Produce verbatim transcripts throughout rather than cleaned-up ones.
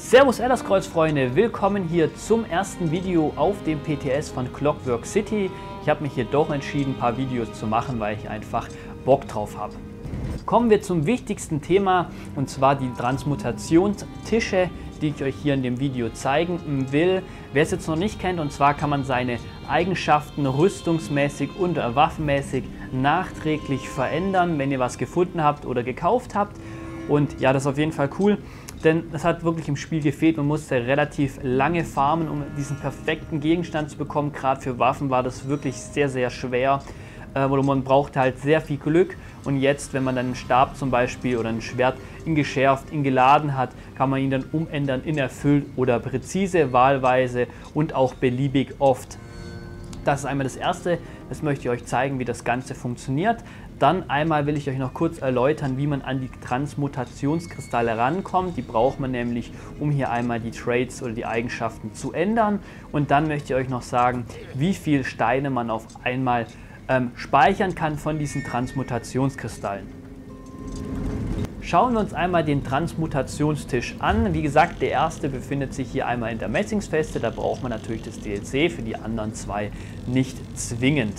Servus Elderskreuz Freunde, willkommen hier zum ersten Video auf dem P T S von Clockwork City. Ich habe mich hier doch entschieden, ein paar Videos zu machen, weil ich einfach Bock drauf habe. Kommen wir zum wichtigsten Thema, und zwar die Transmutationstische, die ich euch hier in dem Video zeigen will. Wer es jetzt noch nicht kennt, und zwar kann man seine Eigenschaften rüstungsmäßig und waffenmäßig nachträglich verändern, wenn ihr was gefunden habt oder gekauft habt. Und ja, das ist auf jeden Fall cool, denn es hat wirklich im Spiel gefehlt. Man musste relativ lange farmen, um diesen perfekten Gegenstand zu bekommen. Gerade für Waffen war das wirklich sehr, sehr schwer. Äh, oder man brauchte halt sehr viel Glück. Und jetzt, wenn man dann einen Stab zum Beispiel oder ein Schwert in geschärft, in geladen hat, kann man ihn dann umändern in erfüllt oder präzise, wahlweise und auch beliebig oft. Das ist einmal das Erste, das möchte ich euch zeigen, wie das Ganze funktioniert. Dann einmal will ich euch noch kurz erläutern, wie man an die Transmutationskristalle rankommt. Die braucht man nämlich, um hier einmal die Traits oder die Eigenschaften zu ändern. Und dann möchte ich euch noch sagen, wie viele Steine man auf einmal ähm, speichern kann von diesen Transmutationskristallen. Schauen wir uns einmal den Transmutationstisch an. Wie gesagt, der erste befindet sich hier einmal in der Messingsfeste. Da braucht man natürlich das D L C, für die anderen zwei nicht zwingend.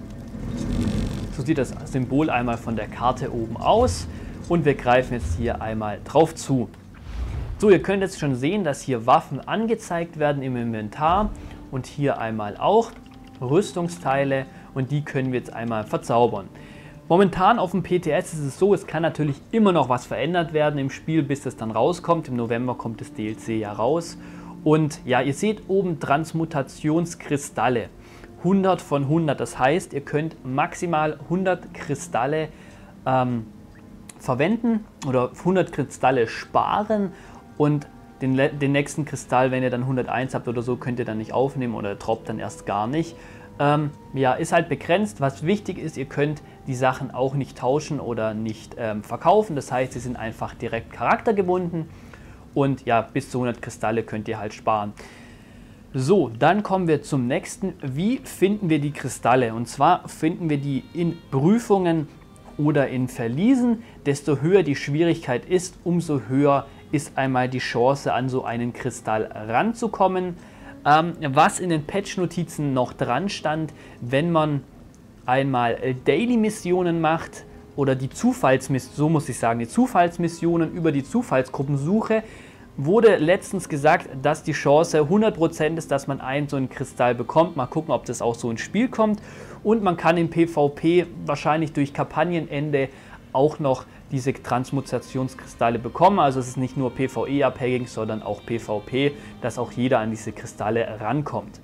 So sieht das Symbol einmal von der Karte oben aus und wir greifen jetzt hier einmal drauf zu. So, ihr könnt jetzt schon sehen, dass hier Waffen angezeigt werden im Inventar und hier einmal auch Rüstungsteile, und die können wir jetzt einmal verzaubern. Momentan auf dem P T S ist es so, es kann natürlich immer noch was verändert werden im Spiel, bis es dann rauskommt. Im November kommt das D L C ja raus. Und ja, ihr seht oben Transmutationskristalle. hundert von hundert, das heißt, ihr könnt maximal hundert Kristalle ähm, verwenden oder hundert Kristalle sparen, und den, den nächsten Kristall, wenn ihr dann hunderteins habt oder so, könnt ihr dann nicht aufnehmen oder droppt dann erst gar nicht. Ähm, ja, ist halt begrenzt. Was wichtig ist, ihr könnt die Sachen auch nicht tauschen oder nicht ähm, verkaufen, das heißt, sie sind einfach direkt charaktergebunden, und ja, bis zu hundert Kristalle könnt ihr halt sparen. So, dann kommen wir zum nächsten. Wie finden wir die Kristalle? Und zwar finden wir die in Prüfungen oder in Verliesen. Desto höher die Schwierigkeit ist, umso höher ist einmal die Chance, an so einen Kristall ranzukommen. Ähm, was in den Patch-Notizen noch dran stand, wenn man einmal Daily-Missionen macht oder die Zufallsmissionen, so muss ich sagen, die Zufallsmissionen über die Zufallsgruppensuche, wurde letztens gesagt, dass die Chance hundert Prozent ist, dass man einen so einen Kristall bekommt. Mal gucken, ob das auch so ins Spiel kommt. Und man kann im PvP wahrscheinlich durch Kampagnenende auch noch diese Transmutationskristalle bekommen. Also es ist nicht nur PvE abhängig, sondern auch PvP, dass auch jeder an diese Kristalle rankommt.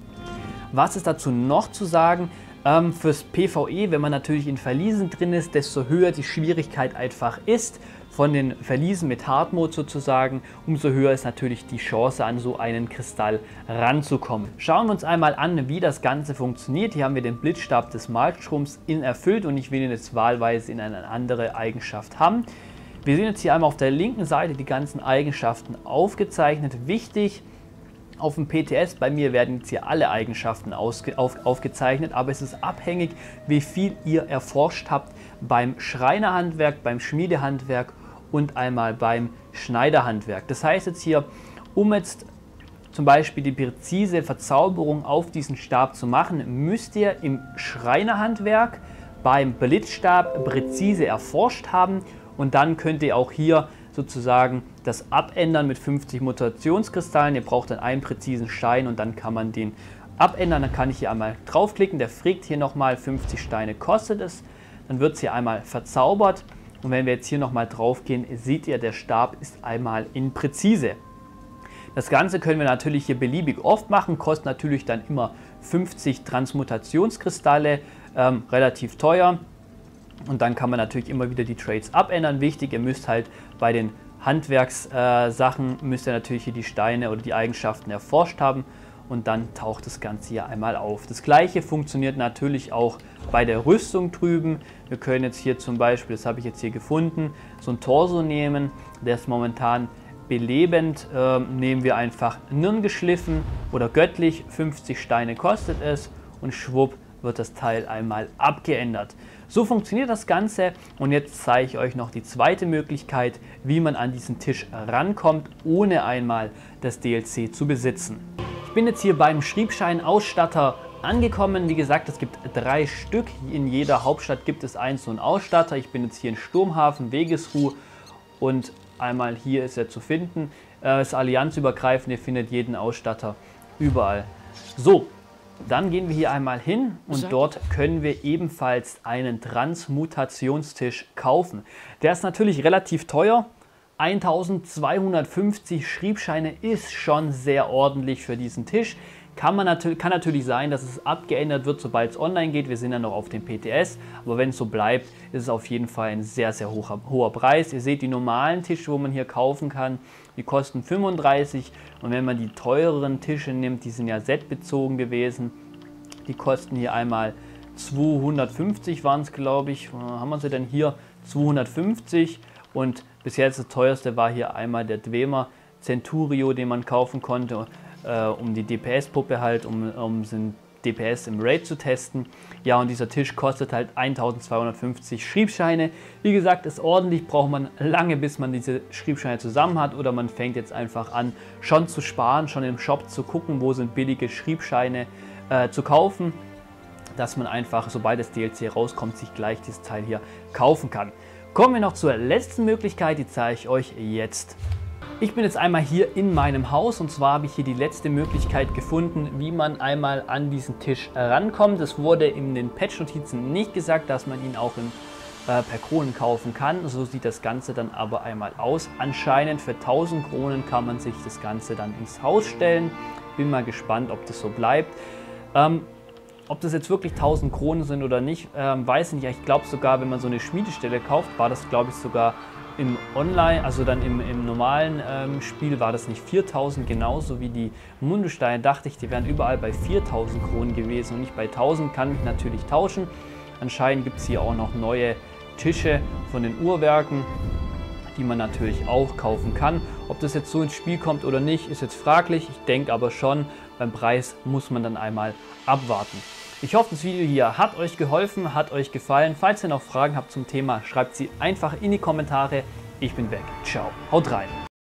Was ist dazu noch zu sagen? Ähm, fürs PvE, wenn man natürlich in Verliesen drin ist, desto höher die Schwierigkeit einfach ist, von den Verliesen mit Hard Mode sozusagen, umso höher ist natürlich die Chance, an so einen Kristall ranzukommen. Schauen wir uns einmal an, wie das Ganze funktioniert. Hier haben wir den Blitzstab des Malstroms in erfüllt, und ich will ihn jetzt wahlweise in eine andere Eigenschaft haben. Wir sehen jetzt hier einmal auf der linken Seite die ganzen Eigenschaften aufgezeichnet. Wichtig, auf dem P T S, bei mir werden jetzt hier alle Eigenschaften ausge, auf, aufgezeichnet, aber es ist abhängig, wie viel ihr erforscht habt beim Schreinerhandwerk, beim Schmiedehandwerk und einmal beim Schneiderhandwerk. Das heißt jetzt hier, um jetzt zum Beispiel die präzise Verzauberung auf diesen Stab zu machen, müsst ihr im Schreinerhandwerk beim Blitzstab präzise erforscht haben, und dann könnt ihr auch hier sozusagen das abändern mit fünfzig Mutationskristallen. Ihr braucht dann einen präzisen Stein und dann kann man den abändern. Dann kann ich hier einmal draufklicken, der fragt hier nochmal, fünfzig Steine kostet es. Dann wird es hier einmal verzaubert, und wenn wir jetzt hier nochmal drauf gehen, seht ihr, der Stab ist einmal in Präzise. Das Ganze können wir natürlich hier beliebig oft machen, kostet natürlich dann immer fünfzig Transmutationskristalle, ähm, relativ teuer. Und dann kann man natürlich immer wieder die Traits abändern. Wichtig, ihr müsst halt bei den Handwerkssachen, äh, müsst ihr natürlich hier die Steine oder die Eigenschaften erforscht haben, und dann taucht das Ganze hier einmal auf. Das gleiche funktioniert natürlich auch bei der Rüstung drüben. Wir können jetzt hier zum Beispiel, das habe ich jetzt hier gefunden, so ein Torso nehmen, der ist momentan belebend, äh, nehmen wir einfach Nirn geschliffen oder göttlich, fünfzig Steine kostet es, und schwupp, wird das Teil einmal abgeändert. So funktioniert das Ganze und jetzt zeige ich euch noch die zweite Möglichkeit, wie man an diesen Tisch rankommt, ohne einmal das D L C zu besitzen. Ich bin jetzt hier beim Schriebscheinausstatter angekommen. Wie gesagt, es gibt drei Stück. In jeder Hauptstadt gibt es einen so einen Ausstatter. Ich bin jetzt hier in Sturmhafen, Wegesruh und einmal hier ist er zu finden. Es ist allianzübergreifend, ihr findet jeden Ausstatter überall. So, dann gehen wir hier einmal hin und dort können wir ebenfalls einen Transmutationstisch kaufen. Der ist natürlich relativ teuer. eintausendzweihundertfünfzig Schriebscheine ist schon sehr ordentlich für diesen Tisch. Kann, man natür kann natürlich sein, dass es abgeändert wird, sobald es online geht. Wir sind ja noch auf dem P T S, aber wenn es so bleibt, ist es auf jeden Fall ein sehr, sehr hoher, hoher Preis. Ihr seht die normalen Tische, wo man hier kaufen kann, die kosten fünfunddreißig und wenn man die teureren Tische nimmt, die sind ja setbezogen gewesen, die kosten hier einmal zweihundertfünfzig waren es, glaube ich. Haben wir sie denn hier? zweihundertfünfzig und bis jetzt das teuerste war hier einmal der Dwemer Centurio, den man kaufen konnte, äh, um die D P S-Puppe halt, um, um den D P S im Raid zu testen. Ja, und dieser Tisch kostet halt eintausendzweihundertfünfzig Schriebscheine. Wie gesagt, ist ordentlich, braucht man lange, bis man diese Schriebscheine zusammen hat oder man fängt jetzt einfach an, schon zu sparen, schon im Shop zu gucken, wo sind billige Schriebscheine äh, zu kaufen, dass man einfach, sobald das D L C rauskommt, sich gleich dieses Teil hier kaufen kann. Kommen wir noch zur letzten Möglichkeit, die zeige ich euch jetzt. Ich bin jetzt einmal hier in meinem Haus und zwar habe ich hier die letzte Möglichkeit gefunden, wie man einmal an diesen Tisch rankommt. Es wurde in den Patch-Notizen nicht gesagt, dass man ihn auch in, äh, per Kronen kaufen kann. So sieht das Ganze dann aber einmal aus. Anscheinend für tausend Kronen kann man sich das Ganze dann ins Haus stellen. Bin mal gespannt, ob das so bleibt. Ähm, Ob das jetzt wirklich tausend Kronen sind oder nicht, ähm, weiß ich nicht. Ich glaube sogar, wenn man so eine Schmiedestelle kauft, war das glaube ich sogar im Online, also dann im, im normalen ähm, Spiel war das nicht viertausend, genauso wie die Mundesteine. Dachte ich, die wären überall bei viertausend Kronen gewesen und nicht bei tausend. Kann mich natürlich tauschen. Anscheinend gibt es hier auch noch neue Tische von den Uhrwerken, die man natürlich auch kaufen kann. Ob das jetzt so ins Spiel kommt oder nicht, ist jetzt fraglich. Ich denke aber schon, beim Preis muss man dann einmal abwarten. Ich hoffe, das Video hier hat euch geholfen, hat euch gefallen. Falls ihr noch Fragen habt zum Thema, schreibt sie einfach in die Kommentare. Ich bin weg. Ciao. Haut rein.